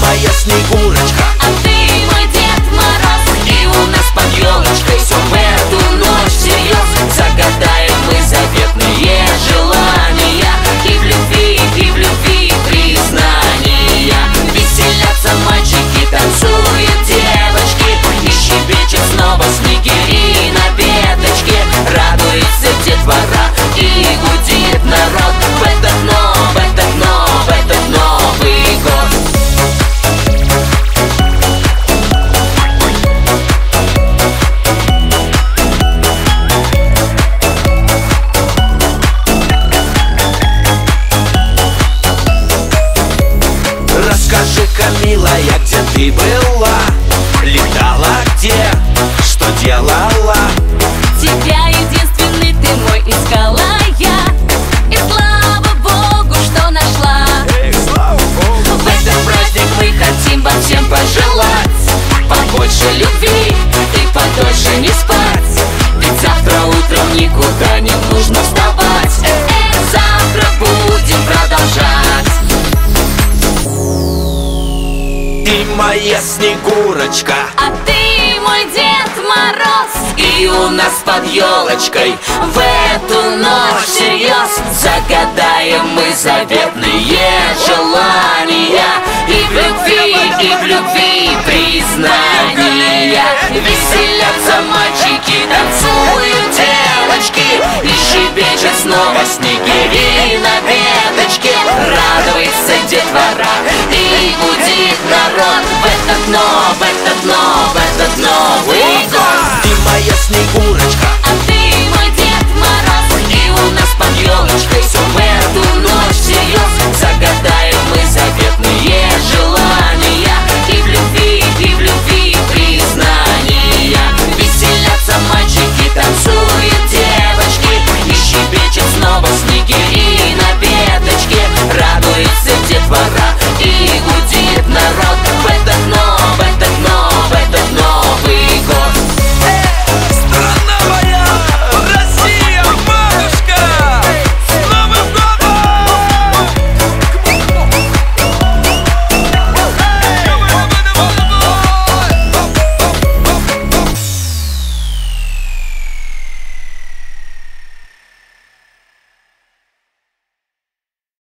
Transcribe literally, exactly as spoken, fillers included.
моя Снегурочка, а ты мой Дед Мороз. и у нас под елочкой все в эту ночь всерьез. Загадаем мы заветные желания, и в любви, и в любви признания. Веселятся мальчики, танцуют девочки, и щебечет снова снегири на веточке. Радуется детвора и гудит народ в этот но, в этот но, в этот Новый год. Расскажи-ка, милая, где ты была? Летала где? Что делала? Тебя единственный ты мой искала я, и слава Богу, что нашла. В этот праздник мы хотим вам всем пожелать побольше любви и подольше не спать. Ведь завтра утром никуда не нужно вставать. Э-э, завтра будем продолжать. Ты моя Снегурочка, А ты мой Дед Мороз. и у нас под елочкой в эту ночь всерьез загадаем мы заветные желания, и в любви, и в любви признания. Веселятся мальчики, танцуют девочки, и щебечет снова снегири